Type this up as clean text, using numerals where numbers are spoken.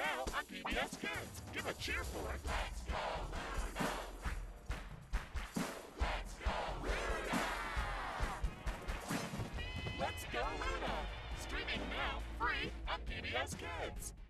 now on PBS Kids. Give a cheer for it. Let's go, Luna! Let's go, Luna! Let's go, Luna! Streaming now, free on PBS Kids.